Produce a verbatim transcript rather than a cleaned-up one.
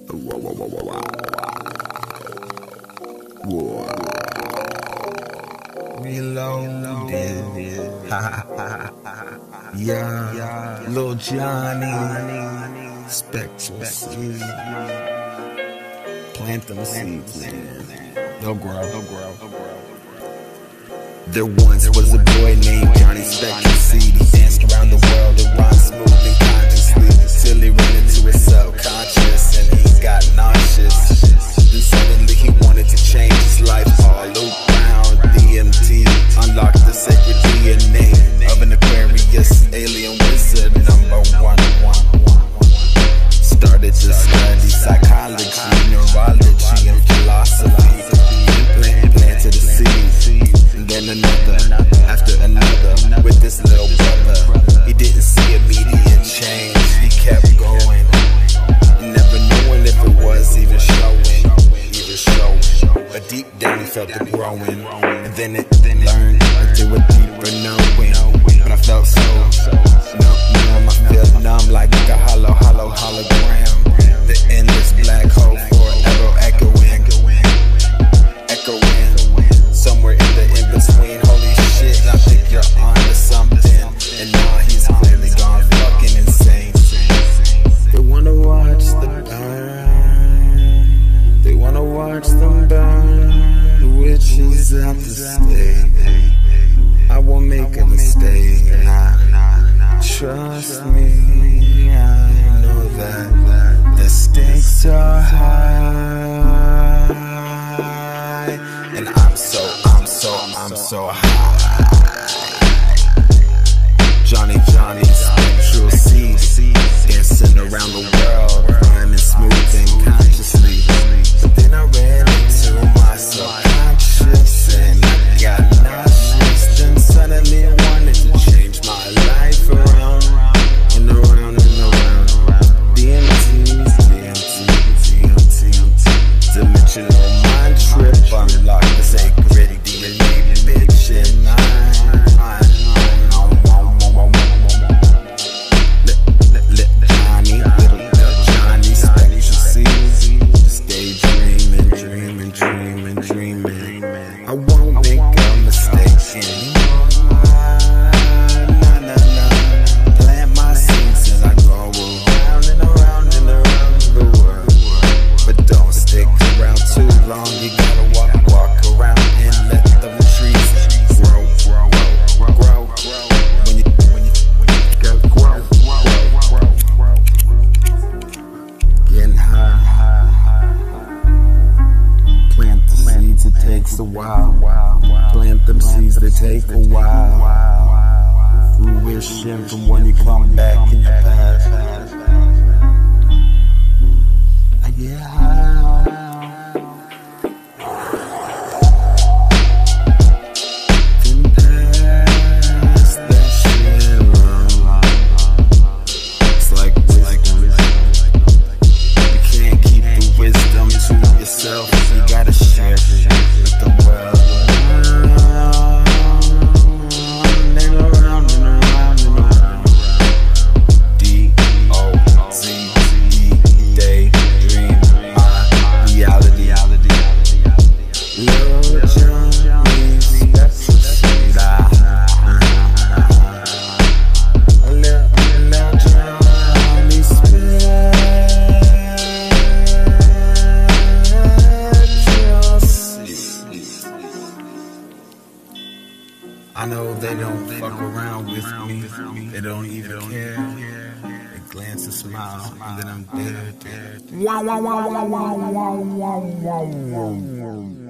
Reloaded. Yeah, Lil Johnny. Spectral seeds. Plant them seeds, man. They'll grow, they'll grow, they'll grow. There once was a boy named Johnny Spectral seed. He danced around the world and rhymed smooth and consciously, till he ran into his subconscious and he got nauseous. Then suddenly he wanted to change his life all around. D M T unlocked the sacred D N A of an Aquarius alien wizard number one. Started to study psychology, neurology, and philosophy. Plant, planted a seed, and then another, after another, with this little brother. He didn't see immediate change, he kept going, never knowing if it was even showing, even showing. But deep down he felt it growing, and then it then learned into a deeper knowing. But I felt so numb, I feel numb like a hollow, hollow hologram. The endless black hole forever echoing, echoing, somewhere in the in-between. Holy shit, I think you're onto something. And now he's clearly gone fucking insane. They wanna watch the burn, they wanna watch them burn. The witches out to stay. I won't make a mistake. Trust me, I know that the stakes are high, and I'm so, I'm so, I'm so high. Johnny, Johnny, spectral seeds, dancing around the world, rhyming smooth and consciously. But then I ran into my subconscious and I got nauseous. Then suddenly I wanted to change my life around and around and around. D M T, D M T, D M T, dimensional mind trip. Unlock the sacred D N A, bitch, and I. Johnny, little Johnny, spectral seeds. Stay dreaming, dreaming, dreaming, dreaming. I won't make a mistake anymore. Nah, nah, nah. Plant my seeds and I go around and around and around the world. But don't stick around too long. You gotta walk, walk around and let the trees grow, grow, grow, grow. When you, when you, when you go grow, grow, grow, getting high. Plant the seeds, it takes a while. Plant them seeds, they take a while. Fruition from when you come back in your past. I get high. Then pass that shit around. It's like wisdom. You can't keep the wisdom to yourself. You gotta share it with the world. And around and around and around. D O Z E, daydream, my reality. Lil Johnny, spectral seed. Lil Johnny, spectral seed. I know they don't fuck around with me. They don't even care. They glance and smile, and then I'm dead. Wow, wow, wow, wow, wow, wow, wow, wow.